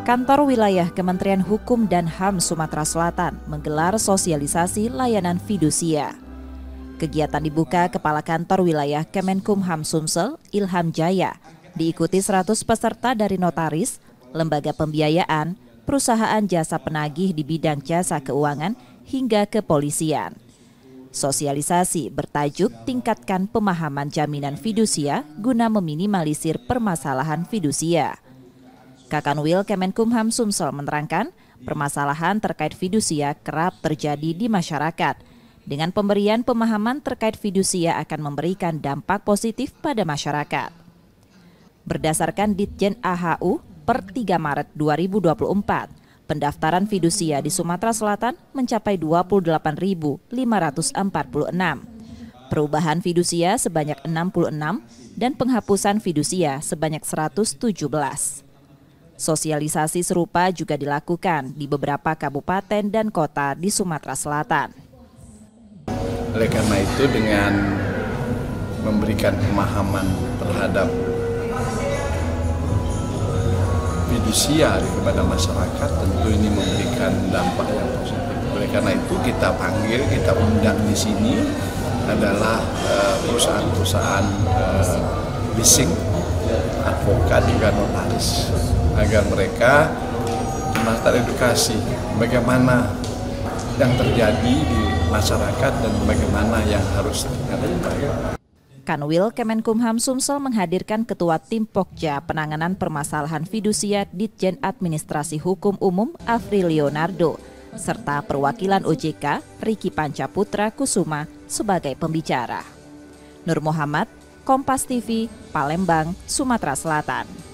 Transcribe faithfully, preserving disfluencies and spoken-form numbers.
Kantor Wilayah Kementerian Hukum dan H A M Sumatera Selatan menggelar sosialisasi layanan fidusia. Kegiatan dibuka Kepala Kantor Wilayah Kemenkumham Sumsel, Ilham Jaya, diikuti seratus peserta dari notaris, lembaga pembiayaan, perusahaan jasa penagih di bidang jasa keuangan, hingga kepolisian. Sosialisasi bertajuk tingkatkan pemahaman jaminan fidusia guna meminimalisir permasalahan fidusia. Kakanwil Kemenkumham Sumsel menerangkan, permasalahan terkait fidusia kerap terjadi di masyarakat. Dengan pemberian pemahaman terkait fidusia akan memberikan dampak positif pada masyarakat. Berdasarkan Ditjen A H U per tiga Maret dua ribu dua puluh empat, pendaftaran fidusia di Sumatera Selatan mencapai dua puluh delapan ribu lima ratus empat puluh enam. Perubahan fidusia sebanyak enam puluh enam dan penghapusan fidusia sebanyak seratus tujuh belas. Sosialisasi serupa juga dilakukan di beberapa kabupaten dan kota di Sumatera Selatan. Oleh karena itu, dengan memberikan pemahaman terhadap fidusia kepada masyarakat, tentu ini memberikan dampak yang positif. Oleh karena itu, kita panggil, kita undang di sini adalah perusahaan-perusahaan uh, leasing, advokat, juga notaris, agar mereka melakukan edukasi bagaimana yang terjadi di masyarakat dan bagaimana yang harus dilakukan. Kanwil Kemenkumham Sumsel menghadirkan Ketua Tim Pokja Penanganan Permasalahan Fidusia Ditjen Administrasi Hukum Umum Afri Leonardo, serta perwakilan O J K Riki Pancaputra Kusuma sebagai pembicara. Nur Muhammad, Kompas T V, Palembang, Sumatera Selatan.